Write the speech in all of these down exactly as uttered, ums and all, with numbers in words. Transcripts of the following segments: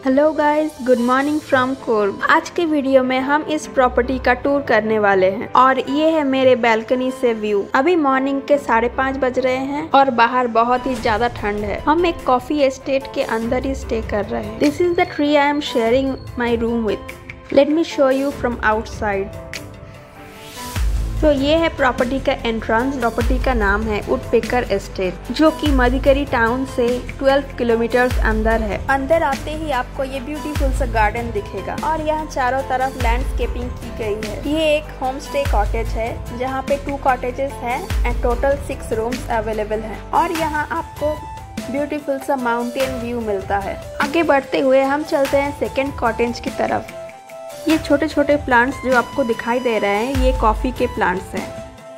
Hello guys, good morning from Coorg. आज के video में हम इस प्रॉपर्टी का टूर करने वाले हैं और ये है मेरे बैल्कनी से व्यू। अभी मॉर्निंग के साढ़े पाँच बज रहे हैं और बाहर बहुत ही ज्यादा ठंड है। हम एक कॉफी एस्टेट के अंदर ही स्टे कर रहे हैं। This is the tree I am sharing my room with. Let me show you from outside. तो ये है प्रॉपर्टी का एंट्रेंस। प्रॉपर्टी का नाम है वुडपेकर एस्टेट, जो कि मधिकरी टाउन से बारह किलोमीटर अंदर है। अंदर आते ही आपको ये ब्यूटीफुल सा गार्डन दिखेगा और यहाँ चारों तरफ लैंडस्केपिंग की गई है। ये एक होम स्टे कॉटेज है जहाँ पे टू कॉटेजेस हैं and total six rooms available हैं और यहाँ आपको ब्यूटीफुल सा माउंटेन व्यू मिलता है। आगे बढ़ते हुए हम चलते हैं सेकेंड कॉटेज की तरफ। ये छोटे छोटे प्लांट्स जो आपको दिखाई दे रहे हैं, ये कॉफ़ी के प्लांट्स हैं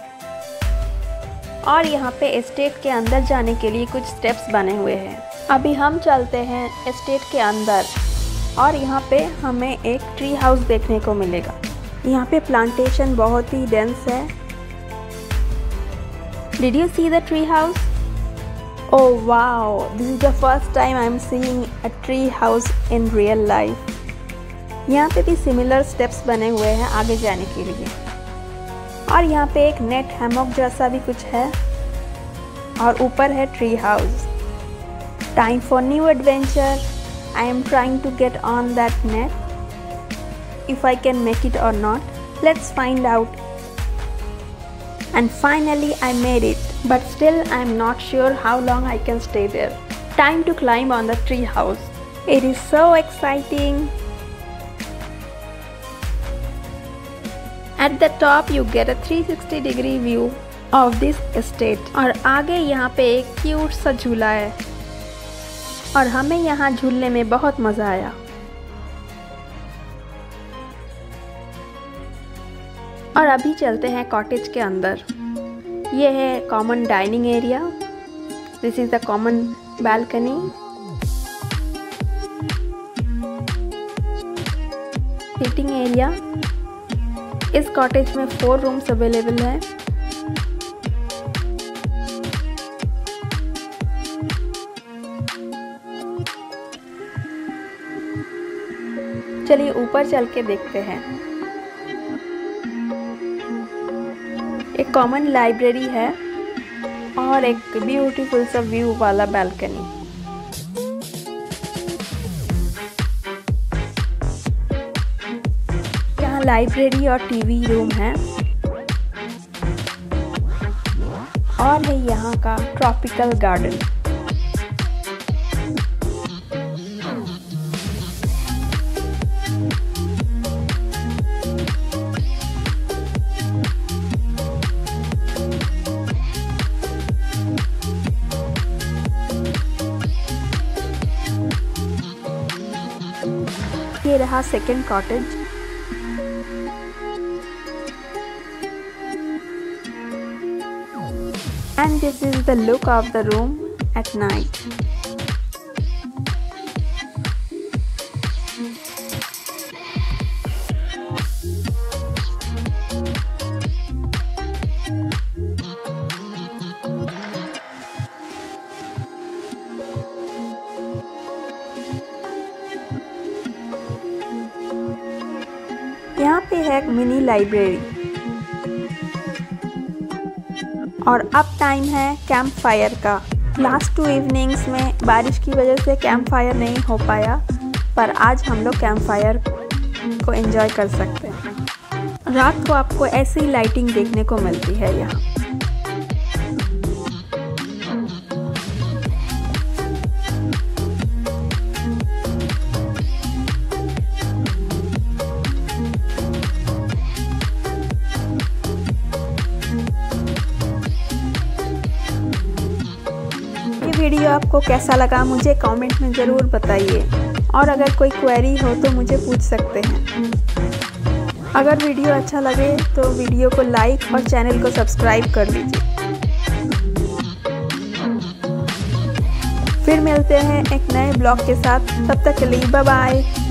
और यहाँ पे एस्टेट के अंदर जाने के लिए कुछ स्टेप्स बने हुए हैं। अभी हम चलते हैं एस्टेट के अंदर और यहाँ पे हमें एक ट्री हाउस देखने को मिलेगा। यहाँ पे प्लांटेशन बहुत ही डेंस है। Did you see the tree house? Oh wow, this is the first time I am seeing a tree house in real life. यहाँ पे भी सिमिलर स्टेप्स बने हुए हैं आगे जाने के लिए और यहाँ पे एक नेट हैमॉक जैसा भी कुछ है और ऊपर है tree house. Time for new adventure. I am trying to get on that net. If I can make it or not, let's find out. And finally I made it, but still I am not sure how long I can stay there. Time to climb on the tree house. It is so exciting. At the top you get a three sixty degree view of this estate और आगे यहाँ पे एक cute सा झूला है और हमें यहाँ झूलने में बहुत मज़ा आया। और अभी चलते हैं कॉटेज के अंदर। ये है common dining area. This is the common balcony. Sitting area. इस कॉटेज में फोर रूम्स अवेलेबल हैं। चलिए ऊपर चल के देखते हैं। एक कॉमन लाइब्रेरी है और एक ब्यूटीफुल सा व्यू वाला बालकनी। लाइब्रेरी और टीवी रूम है और है यहाँ का ट्रॉपिकल गार्डन। ये रहा second cottage. And this is the look of the room at night. यहाँ पे है एक मिनी लाइब्रेरी और अब टाइम है कैंप फायर का। लास्ट टू इवनिंग्स में बारिश की वजह से कैंप फायर नहीं हो पाया, पर आज हम लोग कैंप फायर को एंजॉय कर सकते हैं। रात को आपको ऐसी ही लाइटिंग देखने को मिलती है यहाँ। वीडियो आपको कैसा लगा मुझे कमेंट में ज़रूर बताइए और अगर कोई क्वेरी हो तो मुझे पूछ सकते हैं। अगर वीडियो अच्छा लगे तो वीडियो को लाइक और चैनल को सब्सक्राइब कर लीजिए। फिर मिलते हैं एक नए ब्लॉग के साथ, तब तक के लिए बाय बाय।